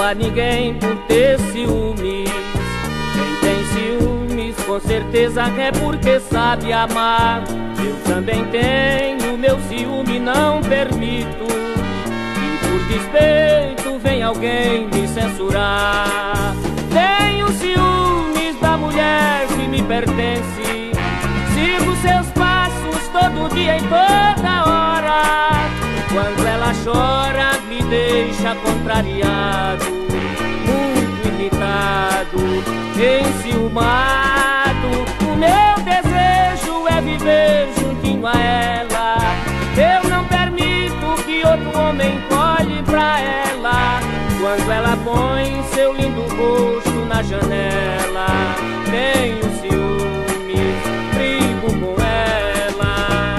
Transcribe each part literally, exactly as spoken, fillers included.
a ninguém por ter ciúmes. Quem tem ciúmes com certeza é porque sabe amar. Eu também tenho, meu ciúme não permito. E por despeito vem alguém me censurar. Tenho ciúmes da mulher que me pertence. Sigo seus passos todo dia e toda hora. Quando ela chora me deixa contrariado, muito irritado, enciumado. O meu desejo é viver juntinho a ela. Eu não permito que outro homem olhe pra ela. Quando ela põe seu lindo rosto na janela, tenho ciúmes, brigo com ela.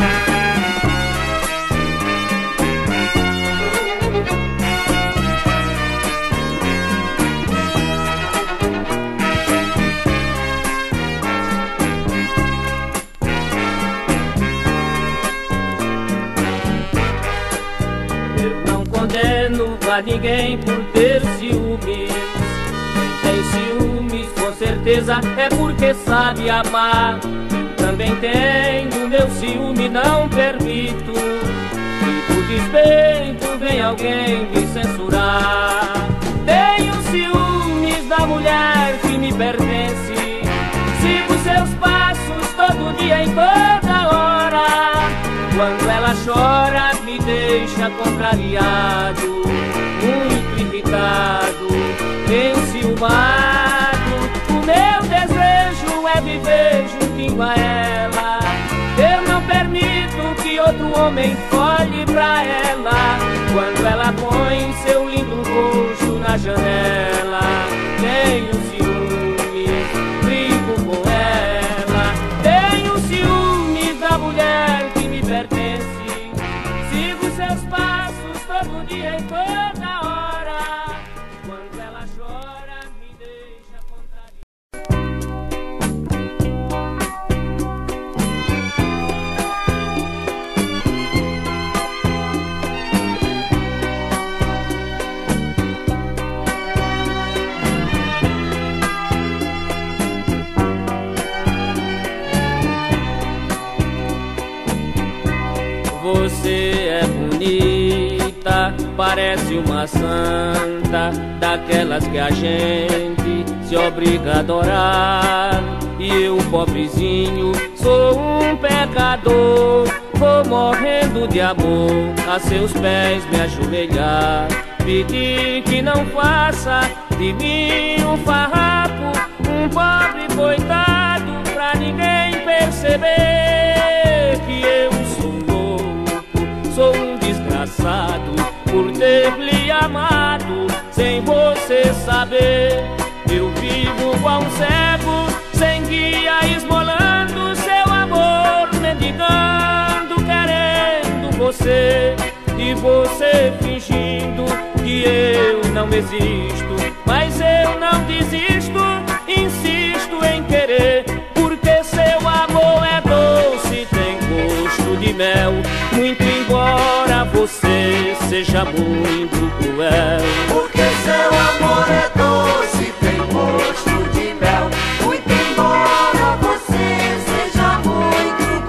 Eu não condeno a ninguém por ter ciúmes. Quem tem ciúmes com certeza é porque sabe amar. Eu também tenho, meu ciúme não permito. E por despeito vem alguém me censurar. Tenho ciúmes da mulher que me pertence. Sigo seus passos todo dia e toda hora. Quando ela chora me deixa contrariado, muito irritado, enciumado. O meu desejo é viver juntinho a ela. Eu não permito que outro homem olhe pra ela. Quando ela põe seu lindo rosto na janela, tenho ciúmes, brigo com ela. Tenho ciúmes da mulher que me pertence. Sigo seus passos todo dia e toda hora. Quando ela chora me deixa contrariado. Você é bonita, parece uma santa, daquelas que a gente se obriga a adorar. E eu, pobrezinho, sou um pecador. Vou morrendo de amor, a seus pés me ajoelhar, pedir que não faça de mim um farrapo, um pobre coitado, pra ninguém perceber que eu sou um desgraçado por ter lhe amado sem você saber. Eu vivo igual um cego, sem guia, esmolando seu amor, mendigando, querendo você, e você fingindo que eu não existo. Mas eu não desisto, insisto em querer, porque seu amor é doce, tem gosto de mel, muito embora você seja muito cruel. Porque seu amor é doce, tem gosto de mel, muito embora você seja muito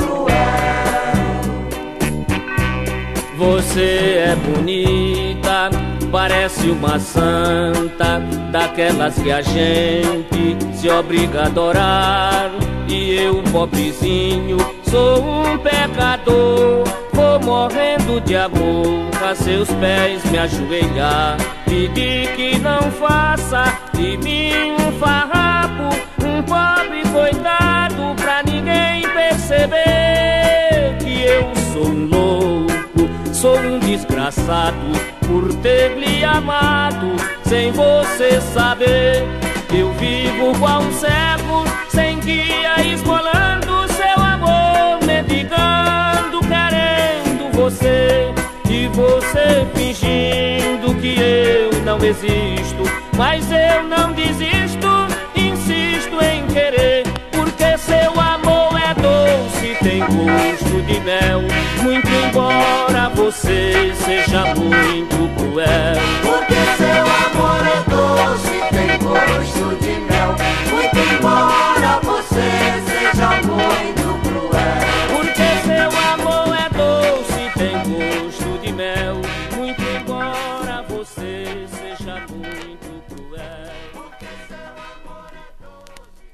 cruel. Você é bonita, parece uma santa, daquelas que a gente se obriga a adorar. E eu, pobrezinho, sou um pecador. Vou morrendo de amor, a seus pés me ajoelhar, pedir que não faça de mim um farrapo, um pobre coitado, pra ninguém perceber que eu sou um louco, sou um desgraçado por ter lhe amado sem você saber. Eu vivo igual um cego, sem guia, esmolando seu amor, mendigando, querendo você, e você fingindo que eu não existo. Mas eu não desisto, insisto em querer, porque seu amor é doce, tem gosto de mel, muito embora você seja muito cruel. Porque seu amor é doce, doce, tem gosto de mel. Muito embora você seja muito cruel. Porque seu amor é doce, tem gosto de mel. Muito embora você seja muito cruel. Porque seu amor é doce.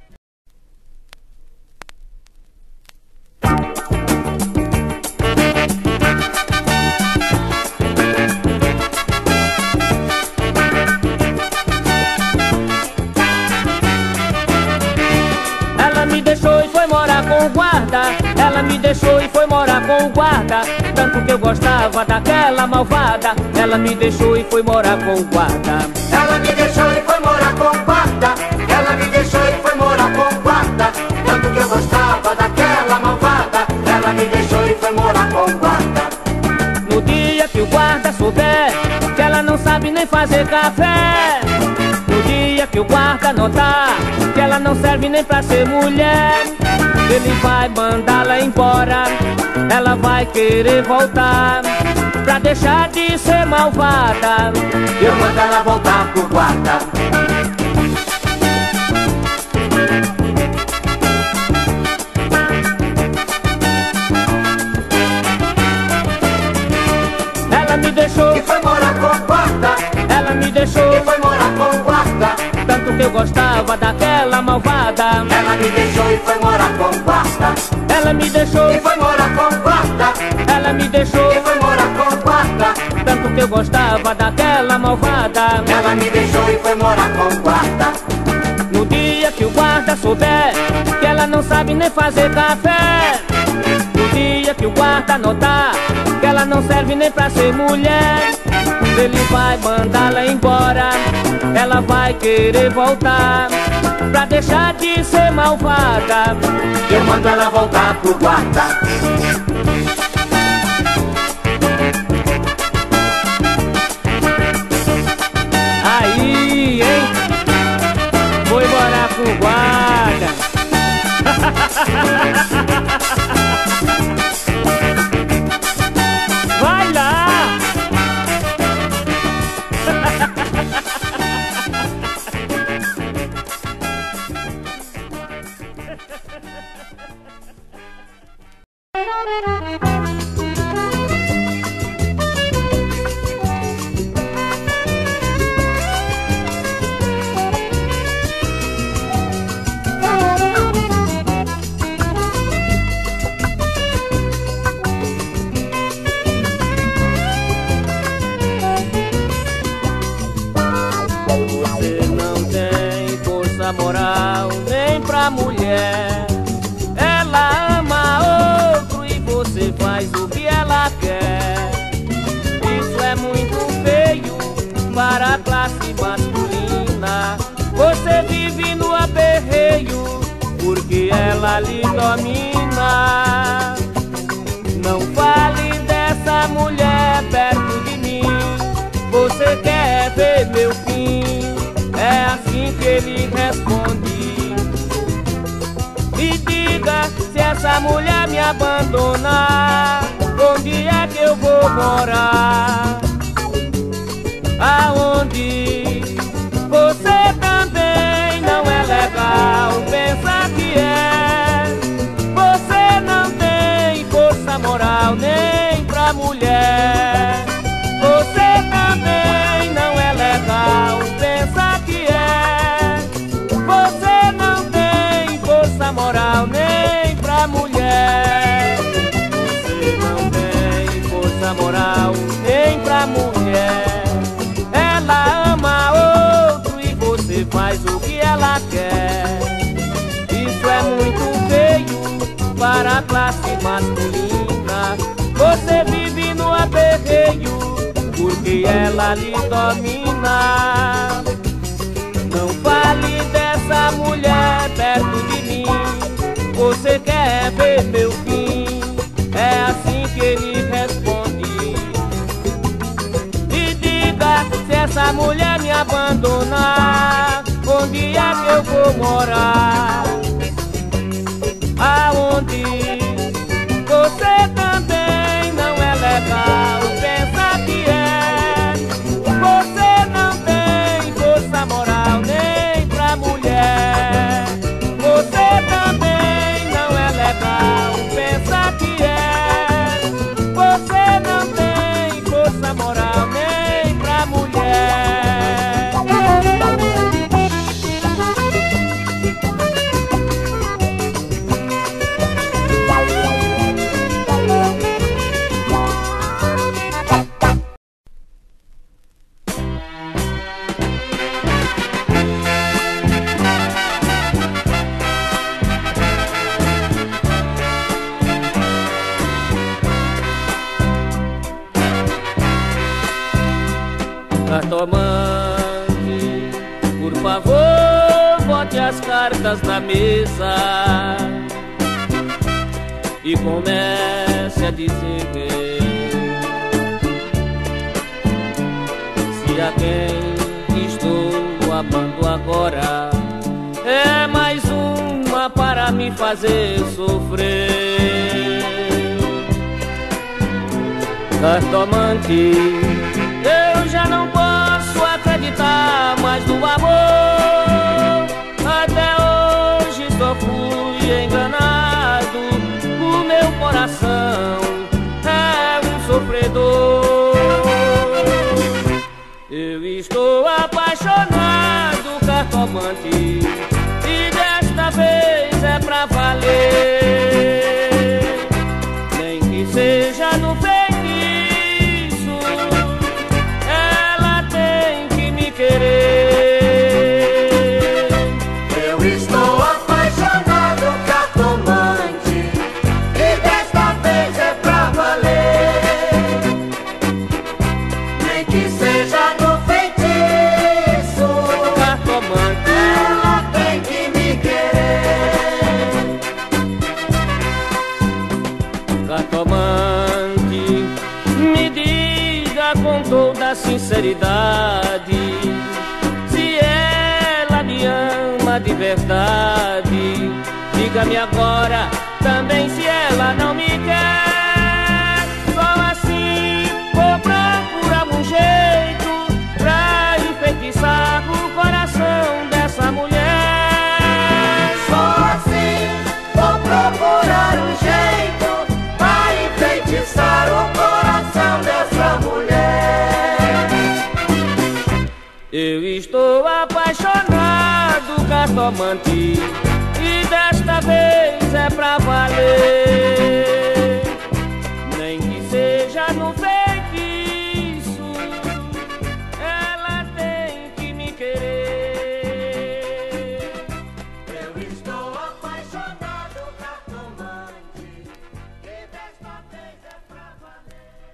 Ela me deixou e foi morar com o guarda. Ela me deixou e foi morar com o guarda. Tanto que eu gostava daquela malvada. Ela me deixou e foi morar com o guarda. Ela me deixou e foi morar com o guarda. Ela me deixou e foi morar com o guarda. Tanto que eu gostava daquela malvada. Ela me deixou e foi morar com o guarda. No dia que o guarda souber que ela não sabe nem fazer café, no dia que o guarda notar que ela não serve nem pra ser mulher, ele vai mandá-la embora. Ela vai querer voltar pra deixar de ser malvada. Eu mando ela voltar pro guarda. Ela me deixou E foi morar com o guarda. Ela me deixou E foi morar com o guarda. tanto que eu gostava daquela malvada. Ela me deixou e foi morar com o guarda. Ela me deixou E foi morar com o guarda. Ela me deixou E foi morar com o guarda. tanto que eu gostava daquela malvada. Ela me deixou e foi morar com o guarda. No dia que o guarda souber que ela não sabe nem fazer café, no dia que o guarda notar que ela não serve nem pra ser mulher, ele vai mandá-la embora. Ela vai querer voltar pra deixar de ser malvada. Eu mando ela voltar pro guarda. Aí, hein? Foi morar com o guarda. Vai lá! Você não tem força moral nem pra mulher. Ela ama outro e você faz o que ela quer. Isso é muito feio para a classe masculina. Você vive no aperreio porque ela lhe domina. Não fale dessa mulher perto de mim. Você quer ver meu fim? É assim que ele responde. Me diga, se essa mulher me abandonar, onde é que eu vou morar? Aonde? Você também não é legal, pensa que é. Você não tem força moral nem pra mulher. Você também não é legal, pensa que é. Você não tem força moral nem pra mulher. Você não tem força moral nem pra mulher. Ela ama outro e você faz o que ela quer. Isso é muito feio para a classe masculina. Você vive no aperreio porque ela lhe domina. Não fale dessa mulher perto de mim. Você quer ver meu fim? É assim que ele responde. Me diga, se essa mulher me abandonar, onde é que eu vou morar? Aonde? Você também não é legal, pensa que é. Você não tem força moral Cartomante, por favor, bote as cartas na mesa e comece a dizer se a quem estou amando agora é mais uma para me fazer sofrer. Cartomante, eu já não posso acreditar mais no amor. Até hoje só fui enganado. O meu coração é um sofredor. Eu estou apaixonado, cartomante, e desta vez é pra valer. Nem que seja no feitiço, ela tem que me querer. Eu estou apaixonado, cartomante, e desta vez é pra valer. Nem que seja no feitiço, Cartomante, ela tem que me querer. cartomante, me diga com toda sinceridade se ela me ama de verdade. Diga-me agora também se ela não me quer. Só assim vou procurar um jeito pra enfeitiçar o coração dessa mulher. Só assim vou procurar um jeito pra enfeitiçar o coração dessa mulher. Eu estou apaixonado, cartomante, e desta vez é pra valer. Nem que seja no feitiço, ela tem que me querer. Eu estou apaixonado, cartomante, e desta vez é pra valer.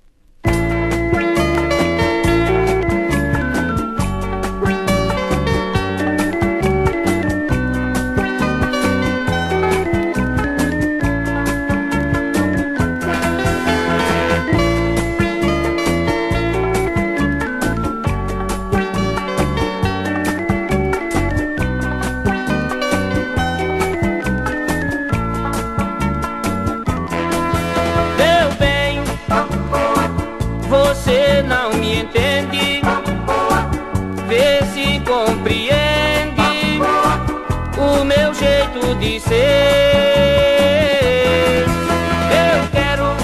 Meu bem, você não me entende, vê se compreende o meu jeito de ser. Eu quero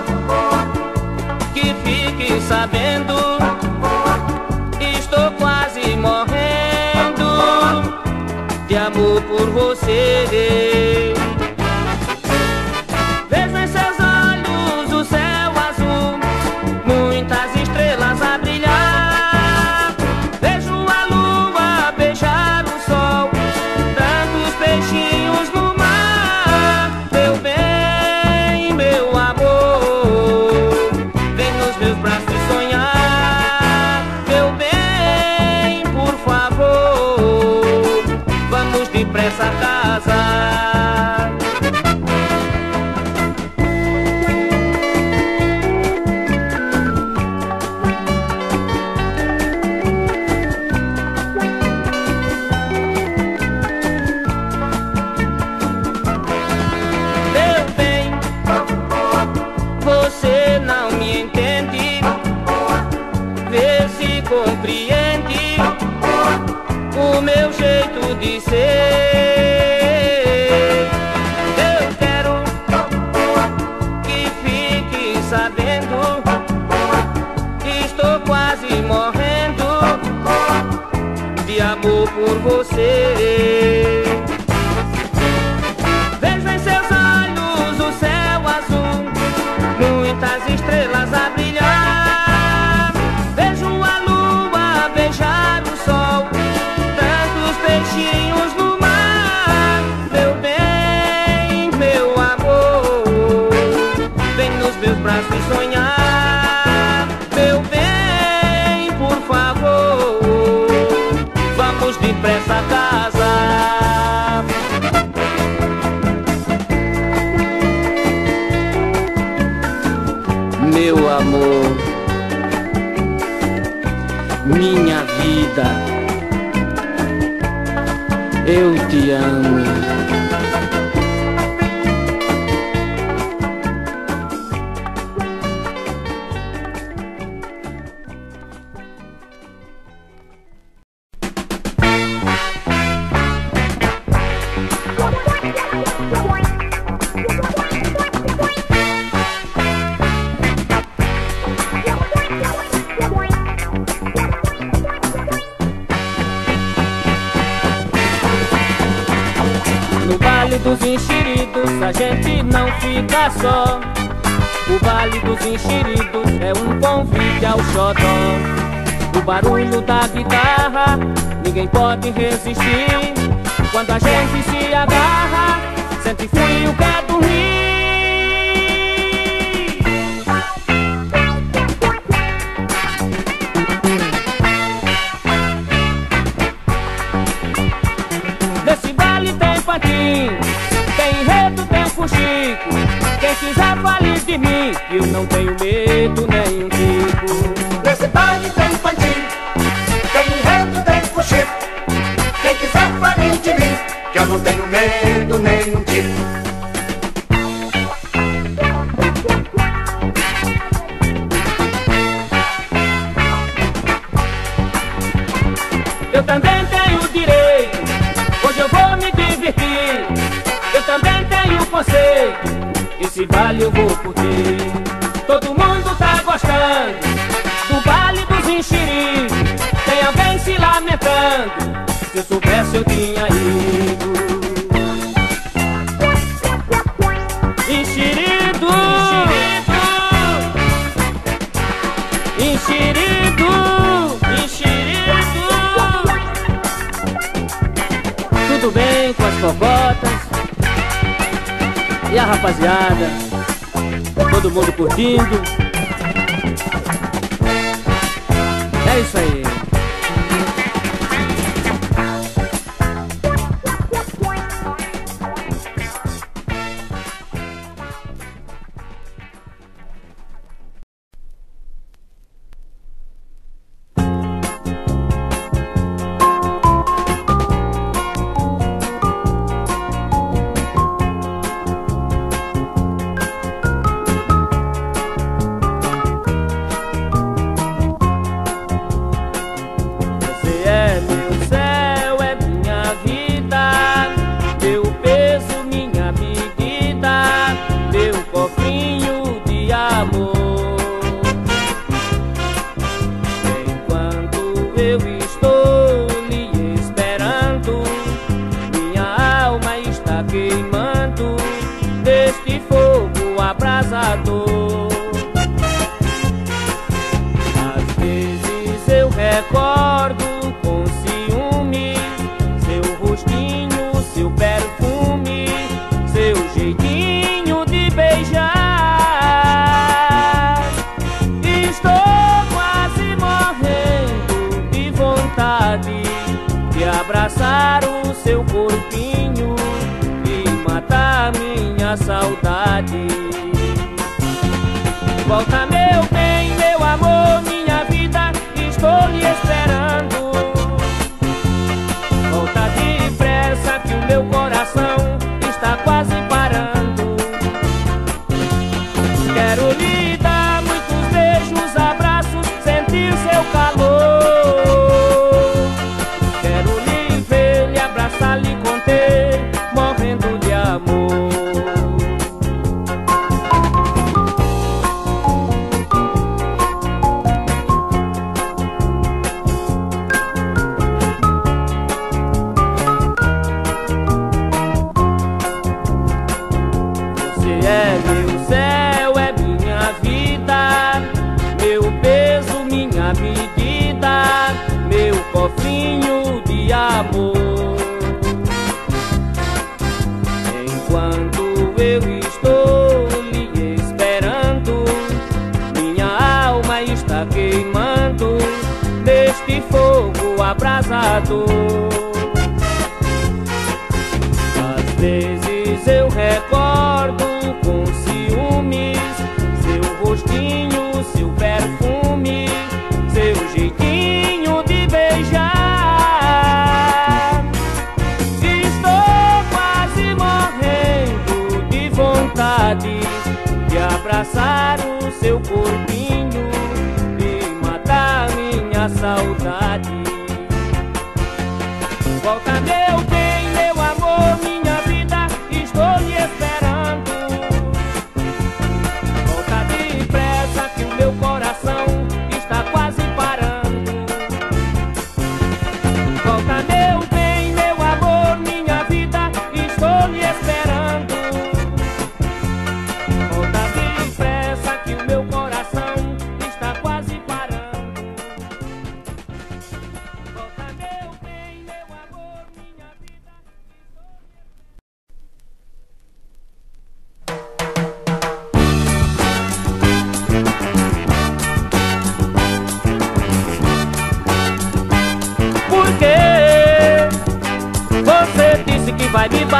que fique sabendo, estou quase morrendo de amor por você. Vejo em seus olhos o céu azul, muitas estrelas a brilhar. Vejo a lua beijar o sol, tantos peixinhos no mar. Meu bem, meu amor, vem nos meus braços sonhar. Meu bem, por favor, vamos depressa casar. Meu bem, você não me entende, vê se compreende o meu jeito de ser. Eu quero que fique sabendo, estou quase morrendo de amor por você. Vejo em seus olhos o céu azul, muitas estrelas a brilhar. Vejo a lua beijar o sol, tantos peixinhos no mar. Meu bem, meu amor, vem nos meus braços sonhar. Meu bem, por favor, meu amor, minha vida, eu te amo. No Vale dos Enxeridos a gente não fica só. O Vale dos Enxeridos é um convite ao xodó. O barulho da guitarra ninguém pode resistir. Quando a gente se agarra, sente frio, quer dormir. Nesse vale tem patim, tem enredo, tem fuxico. Quem quiser fale de mim, que eu não tenho medo nem um tico. Nesse baile tem pantim, tem enredo, tem fuxico. Quem quiser fale de mim, que eu não tenho medo nem um tico. Eu também tenho direito, hoje eu vou me divertir. Eu também tenho conceito, esse vale eu vou curtir. Todo mundo tá gostando do Vale dos Enxeridos. Tem alguém se lamentando, se eu soubesse eu tinha ido. Enxerido, enxerido, enxerido. Tudo bem com as cocotas e a rapaziada, todo mundo curtindo. É isso aí. Às vezes eu recordo com ciúme seu rostinho, seu perfume, seu jeitinho de beijar. Estou quase morrendo de vontade de abraçar o seu corpinho e matar minha saudade. Volta, meu bem, meu amor, minha vida, estou lhe esperando. Volta depressa que o meu coração está quase parando. Quero lhe dar muitos beijos, abraços, sentir seu calor. Quero lhe ver, lhe abraçar, lhe conter, morrendo de amor. É meu céu, é minha vida, meu peso, minha medida, meu cofrinho de amor. Enquanto eu estou lhe esperando, minha alma está queimando neste fogo abrasador. Às vezes eu recordo com ciúmes seu rostinho,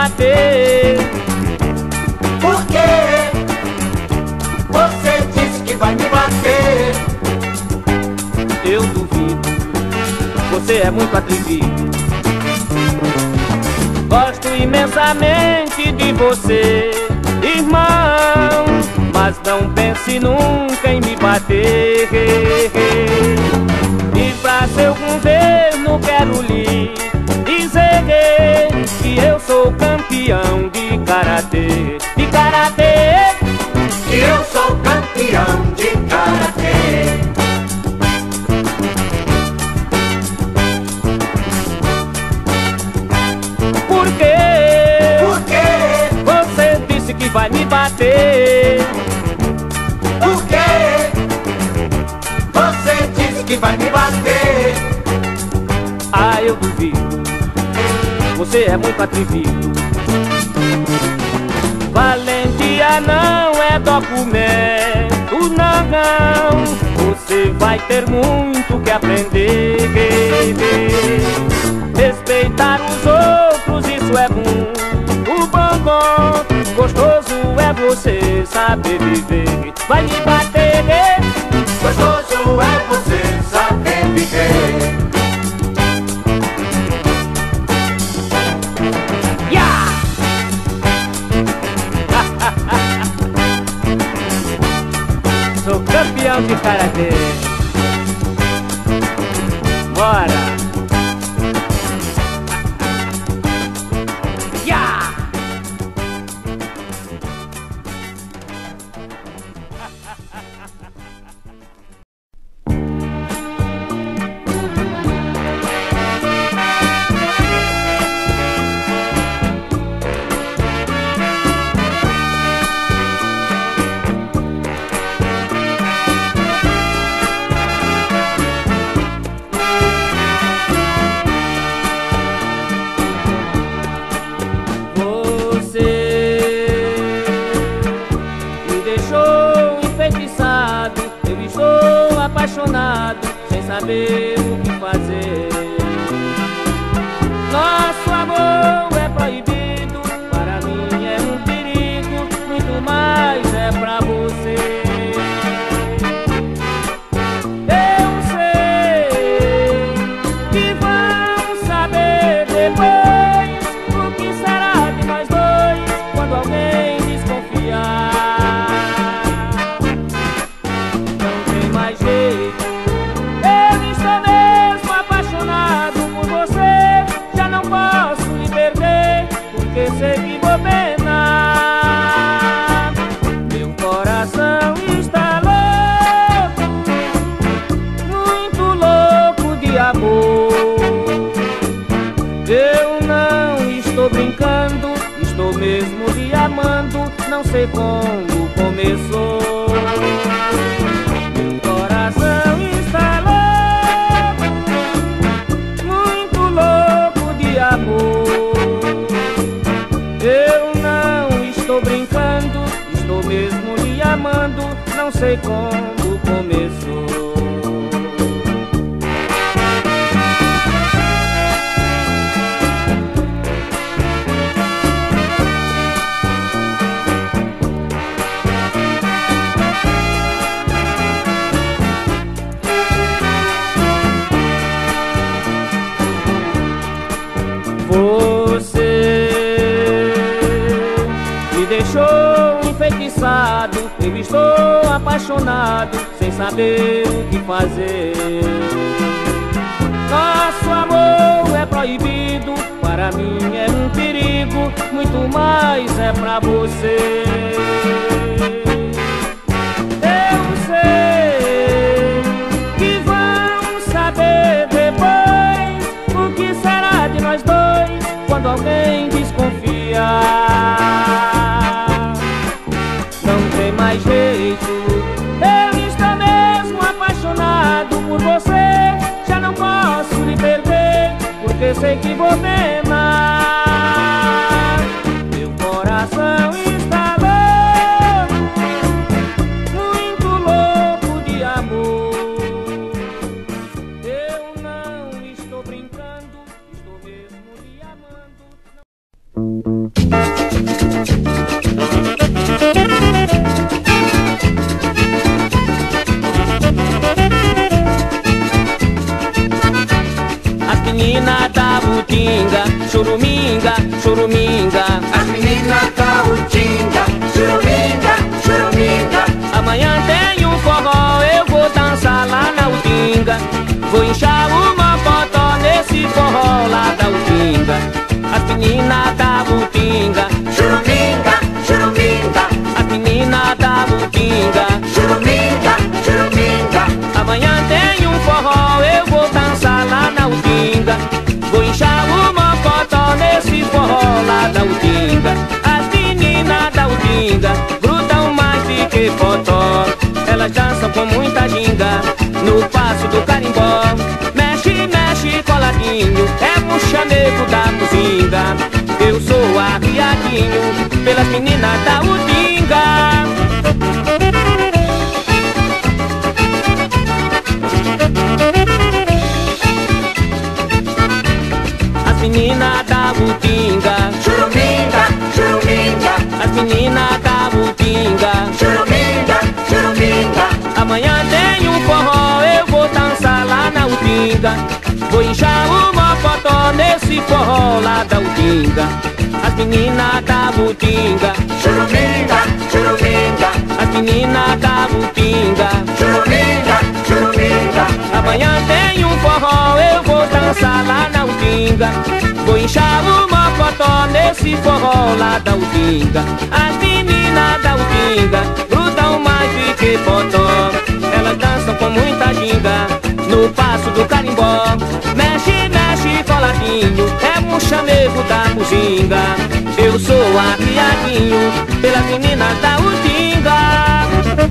bater. Por quê? Você disse que vai me bater. Eu duvido, você é muito atrevido. Gosto imensamente de você, irmão, mas não pense nunca em me bater. E pra seu governo quero lhe dizer que eu sou campeão de karatê, de karatê. Que eu sou campeão de karatê. Por quê? Por quê? Você disse que vai me bater. Por quê? Você disse que vai me bater. Ah, eu duvido, você é muito atrevido. Valentia não é documento, não. Você vai ter muito que aprender. Respeitar os outros, isso é muito bom, bom. Gostoso é você saber viver. Vai me bater. Gostoso é você saber viver. Yeah! Sou campeão de karatê. Bora! Yeah! Apaixonado, sem saber o que fazer. Nosso amor é proibido, para mim é um perigo, muito mais é pra você. Eu sei que vão saber depois o que será de nós dois quando alguém desconfiar. Porque sei que vou penar. Meu coração está louco, muito louco de amor. Eu não estou brincando, estou mesmo lhe amando. Não sei como começou. Meu coração está louco, muito louco de amor. Eu não estou brincando, estou mesmo lhe amando. Não sei como começou. Deixou enfeitiçado, eu estou apaixonado, sem saber o que fazer. Nosso amor é proibido, para mim é um perigo, muito mais é pra você. Eu sei que vão saber depois o que será de nós dois quando alguém desconfiar. Mais jeito, eu estou mesmo apaixonado por você. Já não posso lhe perder, porque sei que vou penar. Meu coração está louco, churuminga, churuminga. As meninas da Utinga, churuminga, churuminga. Amanhã tem um forró, eu vou dançar lá na Utinga. Vou inchar uma foto nesse forró lá da Utinga. As meninas da Utinga, churuminga, churuminga. As meninas da Utinga, churuminga, churuminga. Amanhã tem um forró, eu vou dançar lá na Utinga. Vou inchar uma foto nesse forró lá da Utinga. As meninas da Utinga grudam mais do que potó. Elas dançam com muita ginga no passo do carimbó. Mexe, mexe coladinho, é um chamego da cozinga. Eu sou arriadinho pelas meninas da Utinga. As meninas da Utinga, churuminga, churuminga. As meninas da Utinga, churuminga, churuminga. Amanhã tem um forró, eu vou dançar lá na Utinga. Vou inchar uma foto nesse forró lá da Utinga. As meninas da Utinga, churuminga, churuminga. As meninas da Utinga, churuminga, churuminga. Amanhã tem um forró, eu vou dançar lá na Utinga. Vou inchar uma foto nesse forró lá da Utinga. As meninas da Utinga grudam mais do que potó. Elas dançam com muita ginga no passo do carimbó. Mexe, mexe coladinho, é um chamego da cozinga. Eu sou arriadinho pelas meninas da Utinga.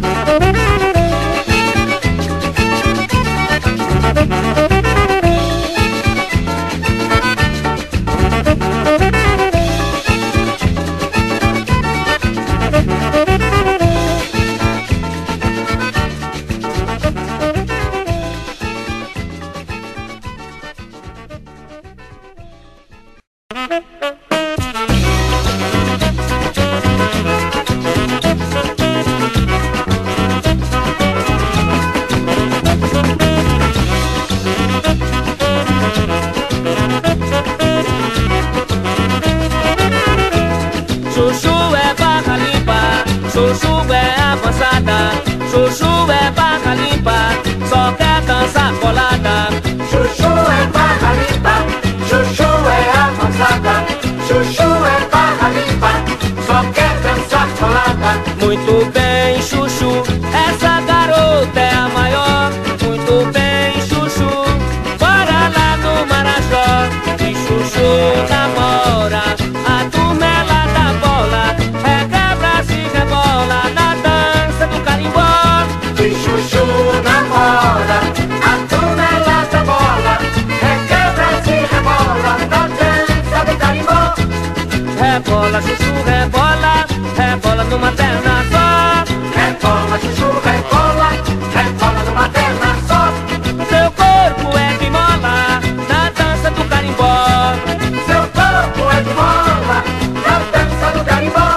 Chuchu é barra limpa, chuchu é avançada. Chuchu é barra limpa, só quer dançar colada. Chuchu é barra limpa, chuchu é avançada. Chuchu é barra limpa, só quer dançar colada. Muito bem, chuchu, essa garota é a maior. Muito bem, chuchu, bora lá no Marajó. E chuchu namora a turma é lá da bola. Requebra, se rebola na dança do carimbó. E chuchu namora a turma é lá da bola. Requebra, se rebola na dança do carimbó. Rebola, chuchu, rebola, rebola numa perna só. Rebola, chuchu, rebola, rebola numa perna só. Seu corpo é de mola na dança do carimbó. Seu corpo é de mola na dança do carimbó.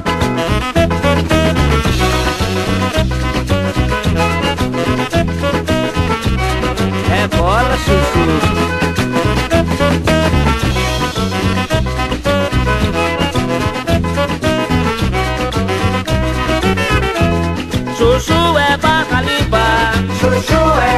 Rebola, chuchu. Chuchu é barra limpa, Chuchu é